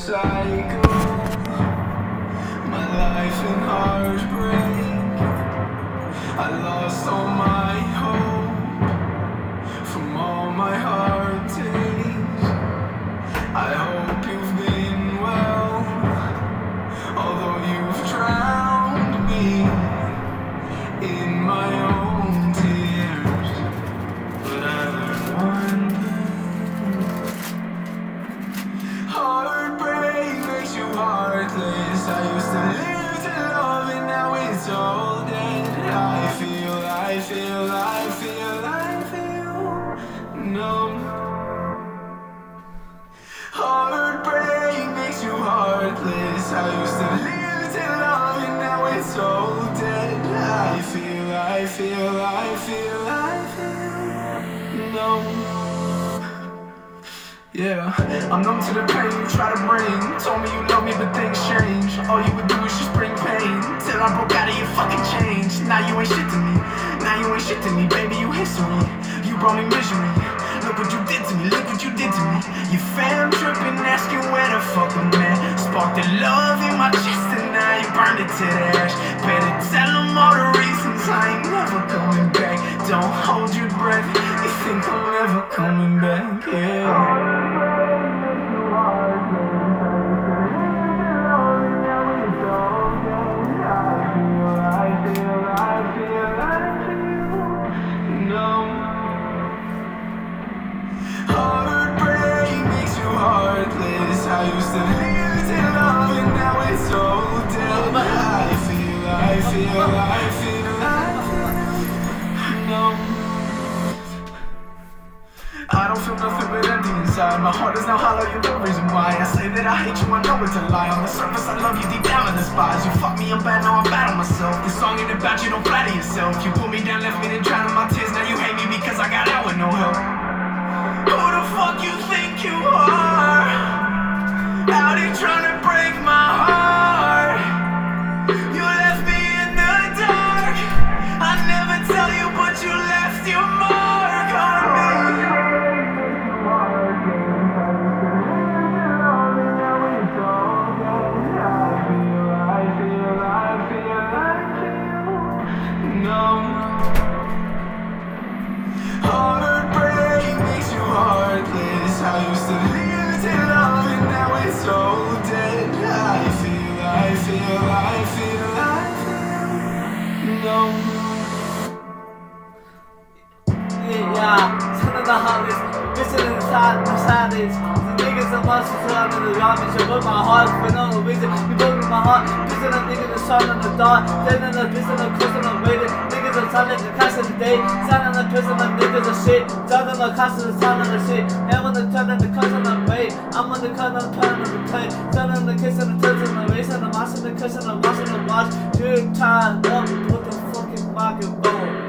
cycle, my life in heartbreak. I lost all my hope from all my heartaches. I hope you've been well, although you've drowned me in my own tears. But I learned one thing: heartbreak makes you heartless. I used to live to love and now it's all dead. I feel numb. Heartbreak makes you heartless. I used to live to love and now it's all dead. I feel numb. Yeah, I'm numb to the pain you try to bring. Told me you love me but things change. All you would do is just bring pain till I broke out of your fucking chains. Now you ain't shit to me. Now you ain't shit to me, baby, you history. You brought me misery. Look what you did to me, look what you did to me. You fam tripping, asking where the fuck I'm at. Sparked the love in my chest and now you burned it to the ash. Better tell them all the reasons I ain't never coming back. Don't hold your breath, you think I'm never coming back, yeah. I used to live to love and now it's all dead. I feel numb. I don't feel nothing but empty inside. My heart is now hollow, you're the reason why I say that I hate you, I know it's a lie. On the surface I love you, deep down I despise you. Fuck me, I'm bad, now I'm bad on myself. This song ain't about you, don't flatter yourself. You put me down, left me to drown in my tears. Now you hate me because I got out with no help. Who the fuck you think you are? Out here trying to break my heart. You left me in the dark. I never tell you, but you left your mark on me. Numb. Heartbreak makes you heartless. I used to live to love and now it's all dead. I feel numb. Yeah, turn the heartless, missing inside the sadness. The niggas are monsters surrounding the garbage. You broke my heart for no reason. You broke my heart, missing a nigga the sun in the dark. Dead in the prison, the prison, the waiting. Niggas are silent, the cash of the day. Silent in the prison, the niggas are shit. Down in the cash of the sun of the shit. And when the turn and the cuss on the way. I'm on the cut and the turn of the play. Turn in the kiss and the touch and the race and the mask and the cuss and the wash and the wash. You're tired up with the fucking rock and roll.